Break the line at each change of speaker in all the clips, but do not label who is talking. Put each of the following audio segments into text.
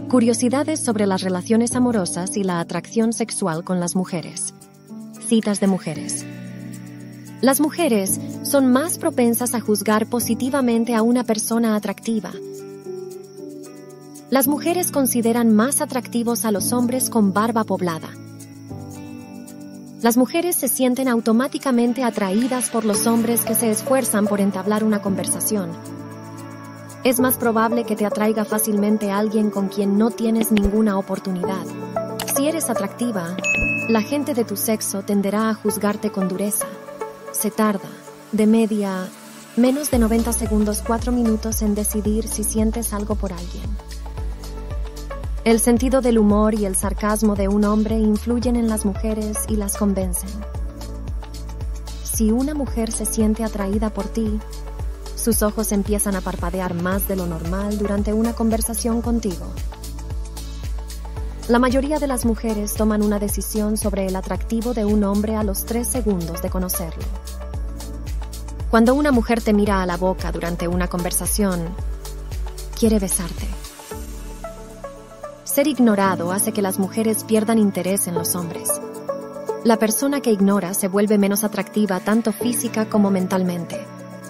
Curiosidades sobre las relaciones amorosas y la atracción sexual con las mujeres. Citas de mujeres. Las mujeres son más propensas a juzgar positivamente a una persona atractiva. Las mujeres consideran más atractivos a los hombres con barba poblada. Las mujeres se sienten automáticamente atraídas por los hombres que se esfuerzan por entablar una conversación. Es más probable que te atraiga fácilmente a alguien con quien no tienes ninguna oportunidad. Si eres atractiva, la gente de tu sexo tenderá a juzgarte con dureza. Se tarda, de media, menos de 90 segundos, 4 minutos en decidir si sientes algo por alguien. El sentido del humor y el sarcasmo de un hombre influyen en las mujeres y las convencen. Si una mujer se siente atraída por ti, sus ojos empiezan a parpadear más de lo normal durante una conversación contigo. La mayoría de las mujeres toman una decisión sobre el atractivo de un hombre a los 3 segundos de conocerlo. Cuando una mujer te mira a la boca durante una conversación, quiere besarte. Ser ignorado hace que las mujeres pierdan interés en los hombres. La persona que ignora se vuelve menos atractiva tanto física como mentalmente.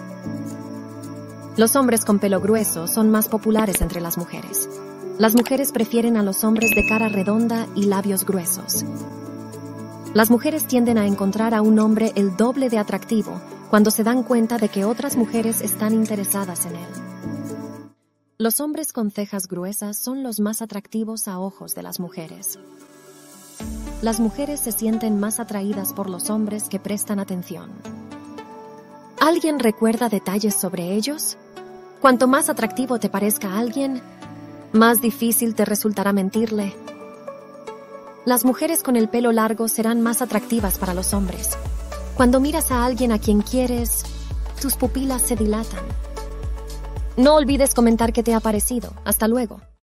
Los hombres con pelo grueso son más populares entre las mujeres. Las mujeres prefieren a los hombres de cara redonda y labios gruesos. Las mujeres tienden a encontrar a un hombre el doble de atractivo cuando se dan cuenta de que otras mujeres están interesadas en él. Los hombres con cejas gruesas son los más atractivos a ojos de las mujeres. Las mujeres se sienten más atraídas por los hombres que prestan atención. ¿Alguien recuerda detalles sobre ellos? Cuanto más atractivo te parezca alguien, más difícil te resultará mentirle. Las mujeres con el pelo largo serán más atractivas para los hombres. Cuando miras a alguien a quien quieres, tus pupilas se dilatan. No olvides comentar qué te ha parecido. Hasta luego.